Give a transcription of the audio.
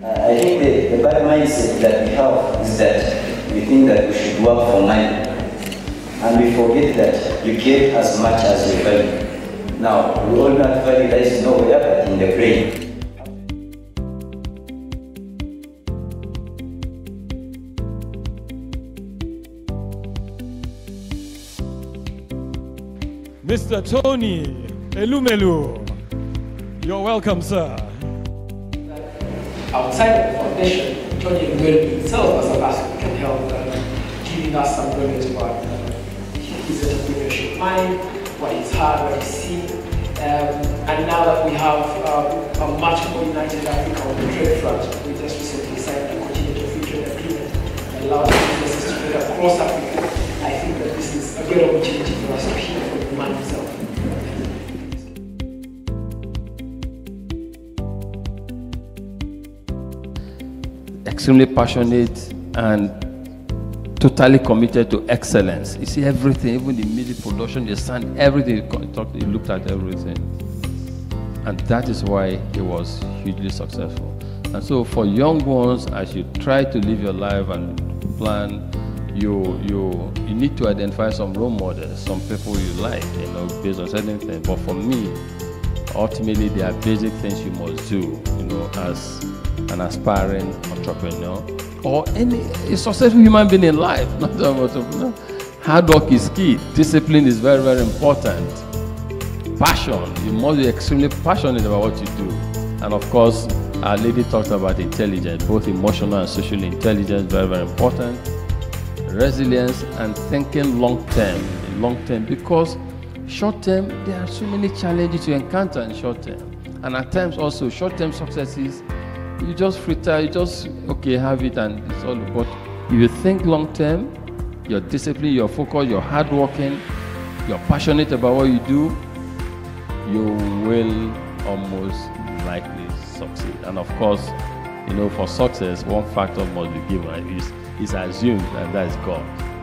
I think the bad mindset that we have is that we think that we should work for money. And we forget that you get as much as you value. Now, we all know that value lies nowhere but in the brain. Mr. Tony Elumelu, you're welcome, sir. Outside of the foundation, Tony Elumelu himself as a person can help giving us some knowledge about his entrepreneurship mind, what he's heard, what he's seen. And now that we have a much more united Africa on the trade front, we just recently signed a continental free trade agreement that allows businesses to trade across Africa. I think that this is a great opportunity for us to hear from the man himself. Extremely passionate and totally committed to excellence. You see everything, even the music production, the sound, everything. He looked at everything. And that is why he was hugely successful. And so for young ones, as you try to live your life and plan, you need to identify some role models, some people you like, based on certain things. But for me, ultimately, there are basic things you must do, as an aspiring entrepreneur or a successful human being in life. Hard work is key. Discipline is very, very important. Passion. You must be extremely passionate about what you do. And of course, our lady talked about intelligence, both emotional and social intelligence, very, very important. Resilience and thinking long-term, because short-term, there are so many challenges you encounter in short-term. And at times also, short-term successes, you just fritter, you just, have it and it's all. But if you think long-term, you're disciplined, you're focused, you're hardworking, you're passionate about what you do, you will almost likely succeed. And of course, for success, one factor must be given, is assumed, and that is God.